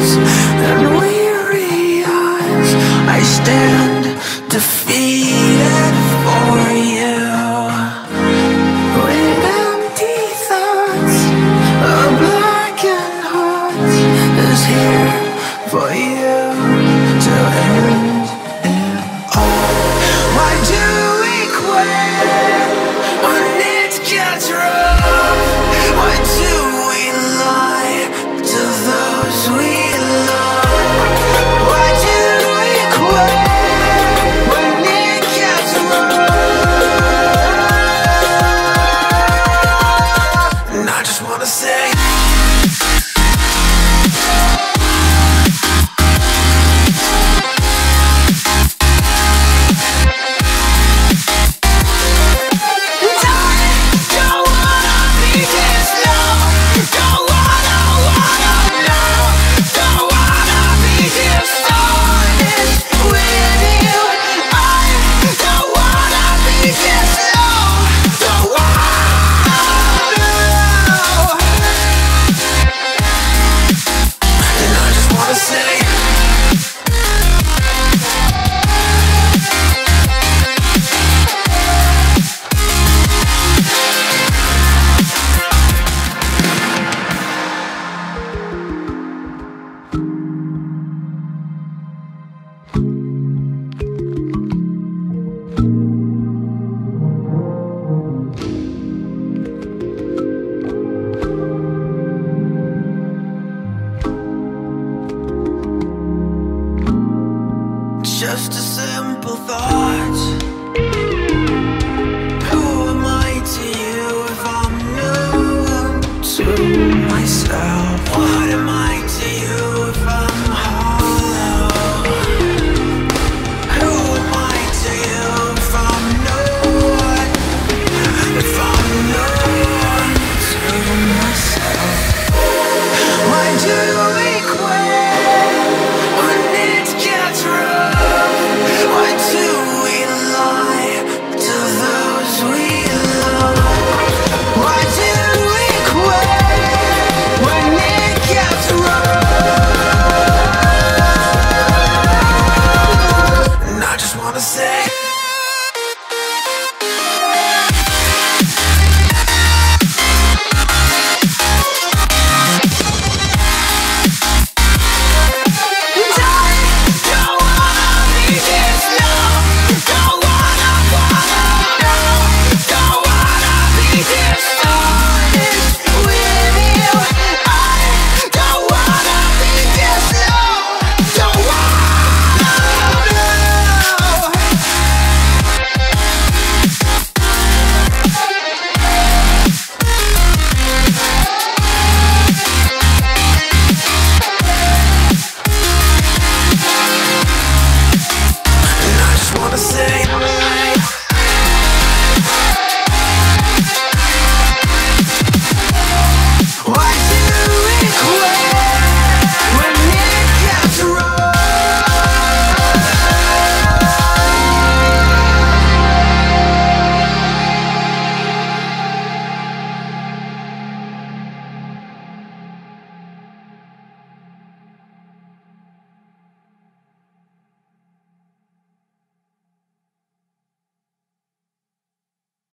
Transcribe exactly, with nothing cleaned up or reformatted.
eyes and weary eyes, I stand defeated for you. With empty thoughts, a blackened heart is here for you to end it all. Why do we quit when it gets rough? Why do we lie to those we love? Why do we quit when it gets rough? And I just wanna say, just a simple thought.